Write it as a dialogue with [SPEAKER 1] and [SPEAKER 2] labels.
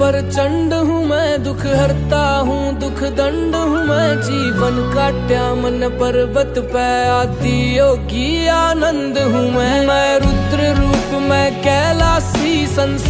[SPEAKER 1] प्रचंड हूँ मैं, दुख हरता हूँ दुख दंड हूँ मैं। जीवन काट्या मन पर्वत पे, आदि योगी आनंद हूँ मैं। रुद्र रूप मैं कैलासी, संसार